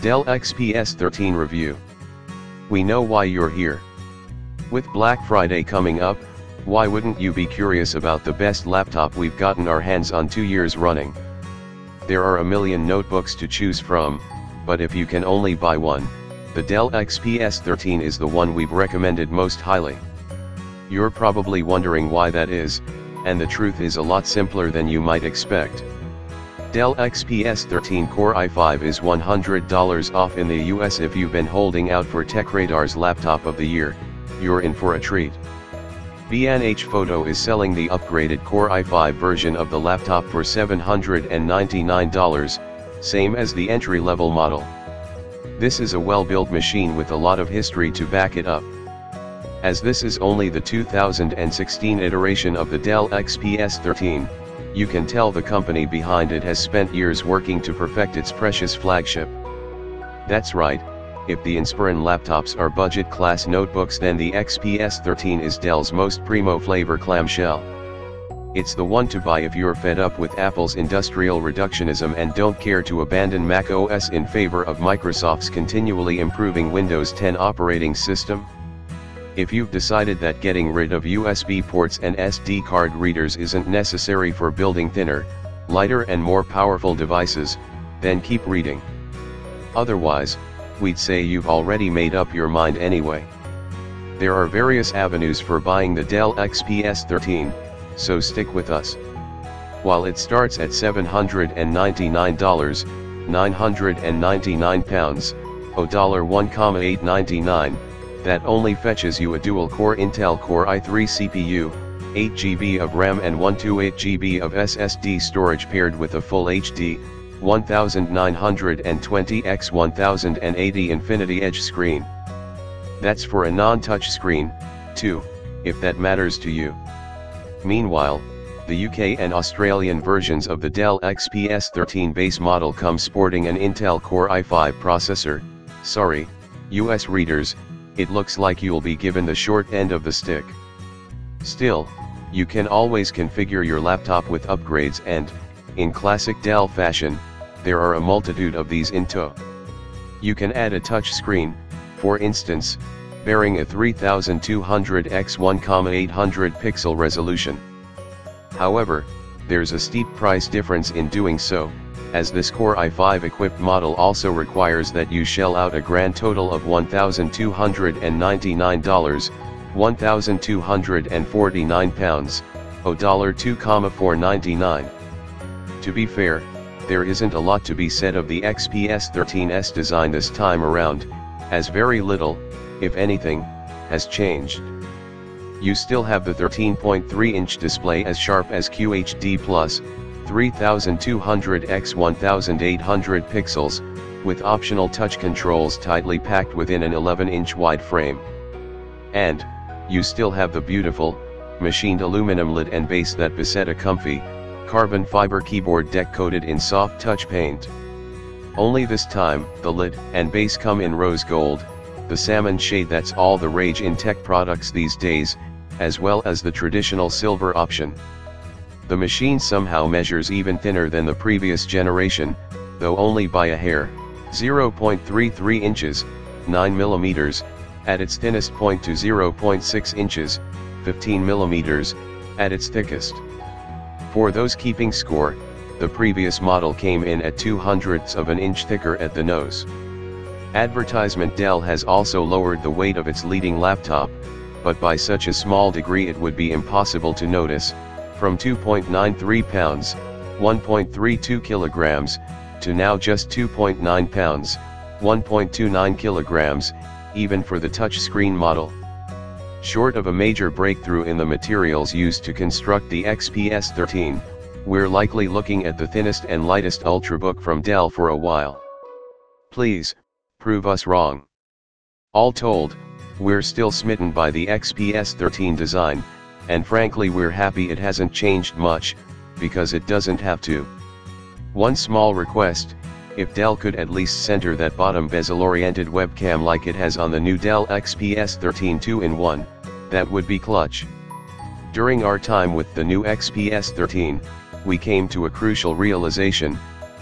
Dell XPS 13 review. We know why you're here. With Black Friday coming up, why wouldn't you be curious about the best laptop we've gotten our hands on 2 years running? There are a million notebooks to choose from, but if you can only buy one, the Dell XPS 13 is the one we've recommended most highly. You're probably wondering why that is, and the truth is a lot simpler than you might expect. Dell XPS 13 Core i5 is $100 off in the US. If you've been holding out for TechRadar's Laptop of the Year, you're in for a treat. B&H Photo is selling the upgraded Core i5 version of the laptop for $799, same as the entry-level model. This is a well-built machine with a lot of history to back it up. As this is only the 2016 iteration of the Dell XPS 13, you can tell the company behind it has spent years working to perfect its precious flagship. That's right, if the Inspiron laptops are budget-class notebooks, then the XPS 13 is Dell's most primo flavor clamshell. It's the one to buy if you're fed up with Apple's industrial reductionism and don't care to abandon Mac OS in favor of Microsoft's continually improving Windows 10 operating system. If you've decided that getting rid of USB ports and SD card readers isn't necessary for building thinner, lighter and more powerful devices, then keep reading. Otherwise, we'd say you've already made up your mind anyway. There are various avenues for buying the Dell XPS 13, so stick with us. While it starts at $799, £999, $1,899, that only fetches you a dual-core Intel Core i3 CPU, 8GB of RAM and 128GB of SSD storage paired with a Full HD, 1920x1080 Infinity Edge screen. That's for a non-touch screen, too, if that matters to you. Meanwhile, the UK and Australian versions of the Dell XPS 13 base model come sporting an Intel Core i5 processor. Sorry, US readers, it looks like you'll be given the short end of the stick. Still, you can always configure your laptop with upgrades and, in classic Dell fashion, there are a multitude of these in tow. You can add a touch screen, for instance, bearing a 3200x 1,800 pixel resolution. However, there's a steep price difference in doing so, as this Core i5 equipped model also requires that you shell out a grand total of $1,299, £1,249, $2,499. To be fair, there isn't a lot to be said of the XPS 13's design this time around, as very little, if anything, has changed. You still have the 13.3-inch display as sharp as QHD+, 3200x 1800 pixels, with optional touch controls tightly packed within an 11-inch wide frame. And, you still have the beautiful, machined aluminum lid and base that beset a comfy, carbon fiber keyboard deck coated in soft touch paint. Only this time, the lid and base come in rose gold, the salmon shade that's all the rage in tech products these days, as well as the traditional silver option. The machine somehow measures even thinner than the previous generation, though only by a hair, 0.33 inches, 9 mm, at its thinnest point to 0.6 inches, 15 mm, at its thickest. For those keeping score, the previous model came in at 0.02 of an inch thicker at the nose. Advertisement: Dell has also lowered the weight of its leading laptop, but by such a small degree it would be impossible to notice, from 2.93 pounds, 1.32 kilograms, to now just 2.9 pounds, 1.29 kilograms, even for the touchscreen model. Short of a major breakthrough in the materials used to construct the XPS 13, we're likely looking at the thinnest and lightest Ultrabook from Dell for a while. Please, prove us wrong. All told, we're still smitten by the XPS 13 design, and frankly we're happy it hasn't changed much, because it doesn't have to. One small request: if Dell could at least center that bottom bezel-oriented webcam like it has on the new Dell XPS 13 2-in-1, that would be clutch. During our time with the new XPS 13, we came to a crucial realization: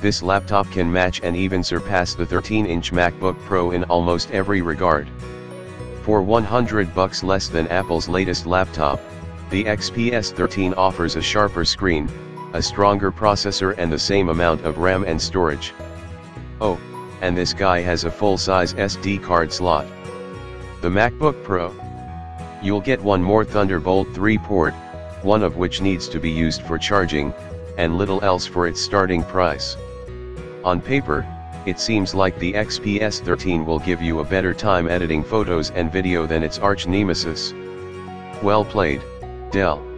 This laptop can match and even surpass the 13-inch MacBook Pro in almost every regard. For $100 less than Apple's latest laptop, the XPS 13 offers a sharper screen, a stronger processor and the same amount of RAM and storage. Oh, and this guy has a full-size SD card slot. The MacBook Pro. You'll get one more Thunderbolt 3 port, one of which needs to be used for charging, and little else for its starting price. On paper, it seems like the XPS 13 will give you a better time editing photos and video than its arch nemesis. Well played, Dell.